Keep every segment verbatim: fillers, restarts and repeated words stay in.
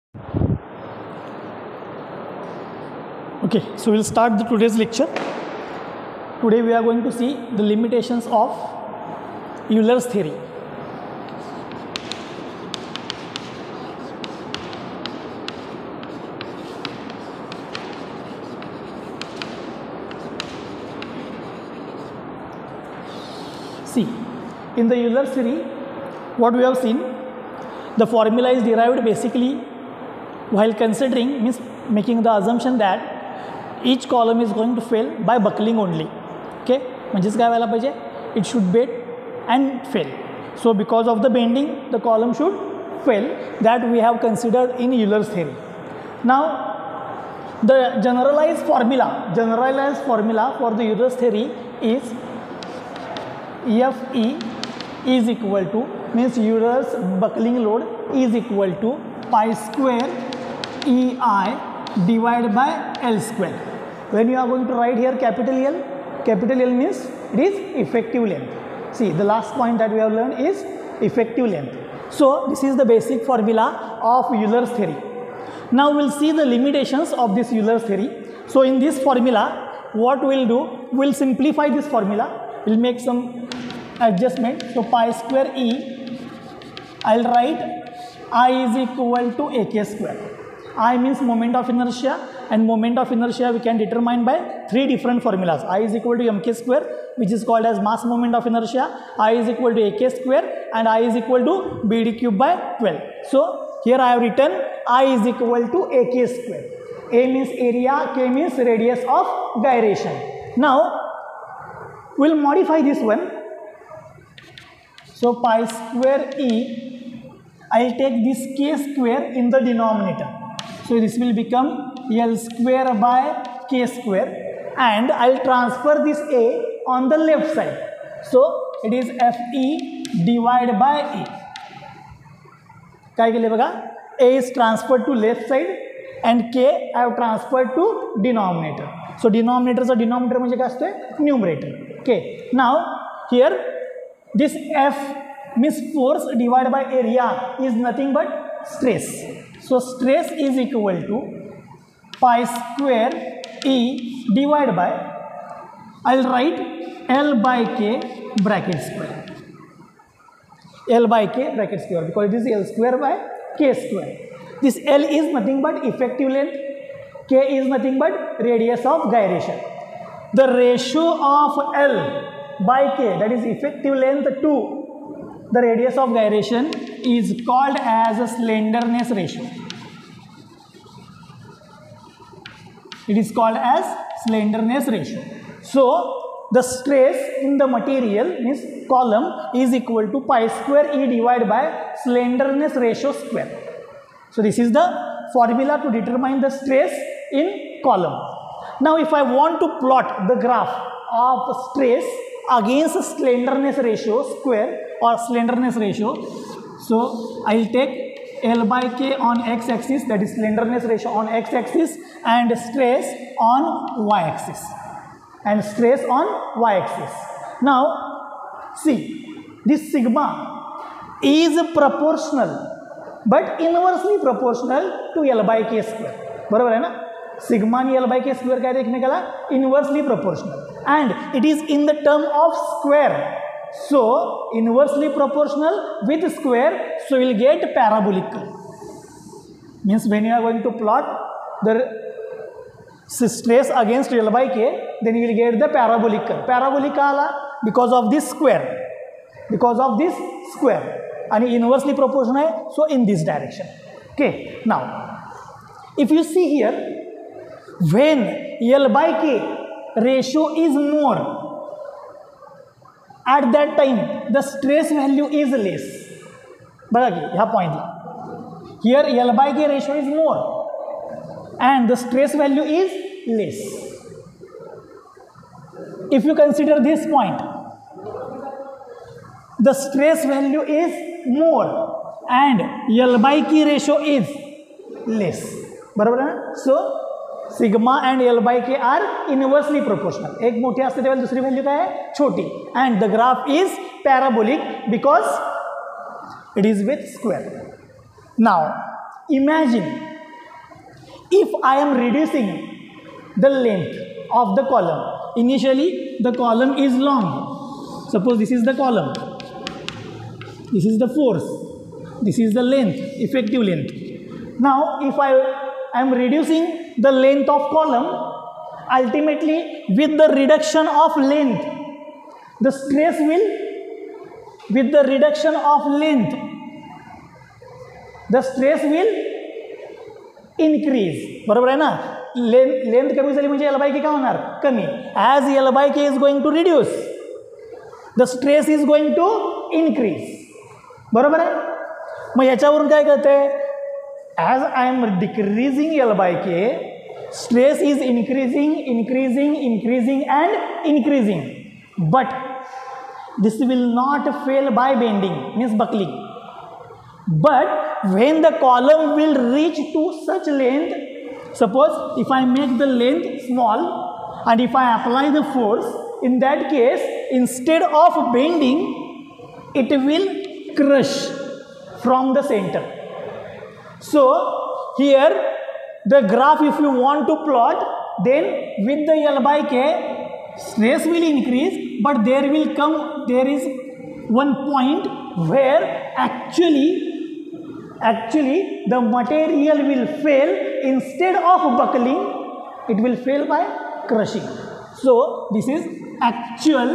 Okay, so we'll start the today's lecture. Today we are going to see the limitations of Euler's theory. See, in the Euler's theory, what we have seen, the formula is derived basically while considering, means making the assumption that each column is going to fail by buckling only. Okay, म्हणजेच काय व्हायला पाहिजे, it should bend and fail. So because of the bending, the column should fail. That we have considered in Euler's theory. Now the generalized formula, generalized formula for the Euler's theory is F E is equal to, means Euler's buckling load is equal to pi square E I divided by L square. When you are going to write here capital L, capital L means it is effective length. See, the last point that we have learned is effective length. So this is the basic formula of Euler's theory. Now we'll see the limitations of this Euler's theory. So in this formula, what we'll do, we'll simplify this formula. We'll make some adjustment. So pi square E, I'll write I is equal to A K square. I means moment of inertia, and moment of inertia we can determine by three different formulas. I is equal to M K square, which is called as mass moment of inertia. I is equal to A K square, and I is equal to B D cube by twelve. So here I have written I is equal to A K square. A means area, K means radius of gyration. Now we'll modify this one. So pi square E, I'll take this K square in the denominator. So this will become L square by K square, and I'll transfer this A on the left side. So it is F E divided by A. काय केले बघा, A is transferred to left side and K I have transferred to denominator. So denominator चा denominator म्हणजे काय असतोय, numerator. Okay. Now here this F means force divided by area is nothing but stress. So stress is equal to pi square E divided by, I'll write L by K bracket square. L by K bracket square, because it is L square by K square. This L is nothing but effective length, K is nothing but radius of gyration. The ratio of L by K, that is effective length to the radius of gyration, is called as a slenderness ratio. It is called as slenderness ratio. So the stress in the material, means column, is equal to pi square E divided by slenderness ratio square. So this is the formula to determine the stress in column. Now if I want to plot the graph of stress against slenderness ratio square or slenderness ratio, so I'll take L by K on x-axis, that is slenderness ratio on x-axis, and stress on y-axis, and stress on y-axis. Now see, this sigma is proportional but inversely proportional to L by K square. बरोबर है ना, sigma and L by K square क्या देखने का, inversely proportional, and it is in the term of square. So inversely proportional with square, so we will get parabolic curve. Means when you are going to plot the stress against L by K, then you will get the parabolic curve. Parabolic ala because of this square, because of this square, and inversely proportional, so in this direction. Okay. Now if you see here, when L by K ratio is more, at that time the stress value is less. बघा की ह्या पॉइंटला, here L by K ratio is more and the stress value is less. If you consider this point, the stress value is more and L by K ratio is less. बरोबर है ना. So sigma and L by K are inversely proportional. एक मोठी असते तेव्हा दुसरी value काय आहे, छोटी. And the graph is parabolic because it is with square. Now imagine if I am reducing the length of the column. Initially the column is long. Suppose this is the column, this is the force, this is the length, effective length. Now if I am reducing the length of column, ultimately with the reduction of length, the stress will, with the reduction of length, the stress will increase. बरोबर आहे ना. Length length कमी झाली म्हणजे L by के काय होणार, कमी. As L by K is going to reduce, the stress is going to increase. बरोबर आहे. मग याच्यावरून काय कळतंय, as I am decreasing L by K, stress is increasing, increasing, increasing and increasing, but this will not fail by bending, means buckling. But when the column will reach to such length, suppose if I make the length small and if I apply the force, in that case instead of bending it will crush from the center. So here the graph, if you want to plot, then with the L by K, stress will increase, but there will come, there is one point where actually, actually the material will fail. Instead of buckling, it will fail by crushing. So this is actual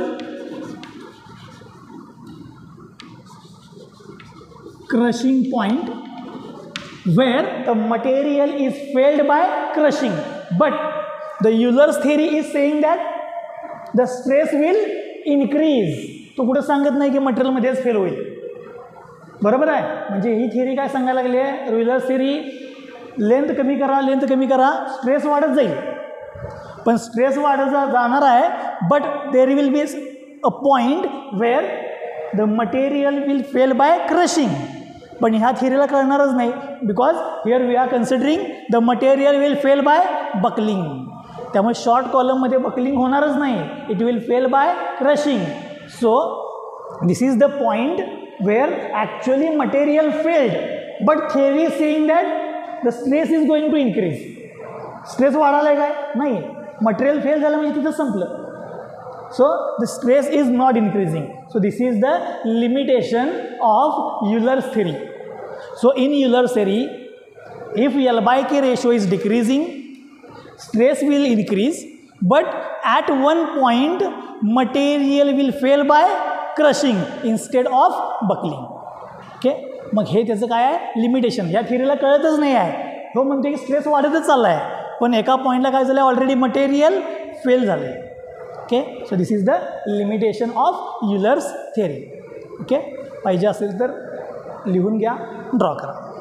crushing point, where the material is failed by crushing. But the Euler's theory is saying that the stress will increase. तो कुठं सांगत नाही की material मध्येच fail होईल. बरोबर आहे. म्हणजे ही थिअरी काय सांगायला लागली आहे, युलर्स थिअरी, लेंथ कमी करा, लेंथ कमी करा, स्ट्रेस वाढत जाईल. पण स्ट्रेस वाढत जाणार आहे, but there will be a point where the material will fail by crushing. पण ह्या थिअरीला कळणारच नाही, because here we are considering the material will fail by buckling. त्यामुळे शॉर्ट कॉलममध्ये बकलिंग होणारच नाही, it will fail by crushing. So this is the point where actually material failed, but theory is saying that the stress is going to increase. Stress वाढायला आहे काय, नाही, material fail झालं म्हणजे तिथं संपलं. So the stress is not increasing. So this is the limitation of Euler's theory. So in Euler's theory, if L by K ratio is decreasing, stress will increase, but at one point material will fail by crushing instead of buckling. Okay? मग हे त्याचं काय आहे, limitation. या थिअरीला कळतच नाही आहे. हो म्हणते की स्ट्रेस वाढतच चालला आहे, पण एका पॉईंटला काय झालं, ऑलरेडी मटेरियल फेल झालं आहे. Okay, so this is the limitation of Euler's theory. Okay, पाहिजे असेल तर लिहून घ्या, ड्रॉ करा.